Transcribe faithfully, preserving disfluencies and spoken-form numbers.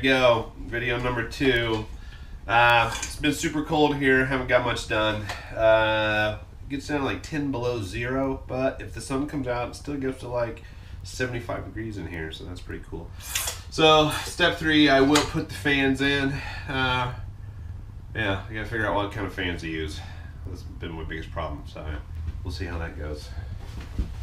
go. Video number two. Uh, it's been super cold here. Haven't got much done. Uh, it gets down to like ten below zero, but if the sun comes out, it still gets to like seventy-five degrees in here, so that's pretty cool. So step three, I will put the fans in. Uh, yeah, I gotta figure out what kind of fans to use. That's been my biggest problem, so we'll see how that goes.